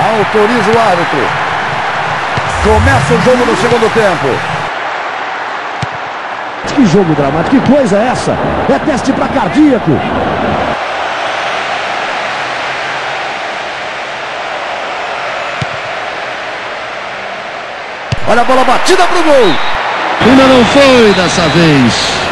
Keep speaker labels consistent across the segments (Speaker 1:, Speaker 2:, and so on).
Speaker 1: Autoriza o árbitro. Começa o jogo no segundo tempo.
Speaker 2: Que jogo dramático, que coisa é essa? É teste para cardíaco.
Speaker 1: Olha a bola batida pro gol.
Speaker 3: Ainda não foi dessa vez.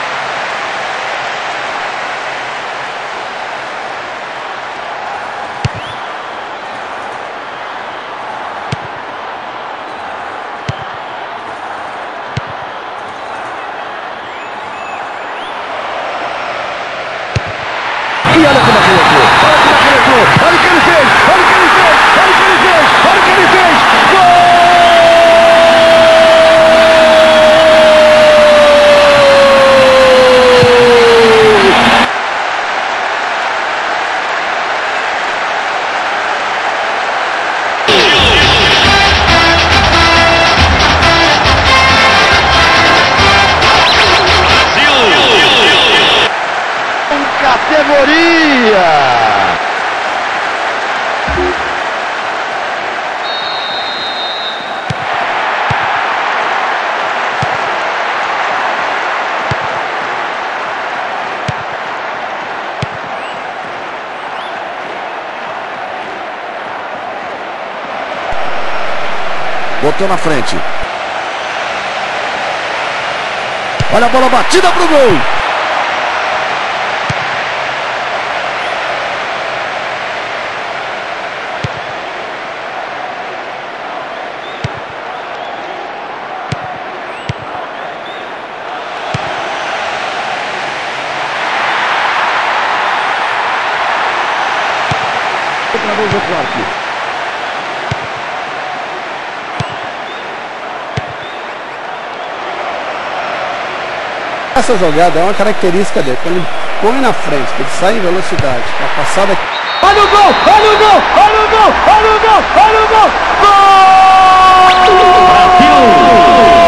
Speaker 1: E olha como arrebentou. Olha como arrebentou. Olha o que ele fez. Olha o que ele fez. Olha o que ele fez. Olha o que ele fez. Gol! Categoria! Botou na frente. Olha a bola batida pro gol. Essa jogada é uma característica dele. Quando ele põe na frente, ele sai em velocidade. A passada.
Speaker 2: Olha o gol! Olha o gol! Olha o gol! Olha o gol! Olha o gol! Gol!
Speaker 3: Brasil!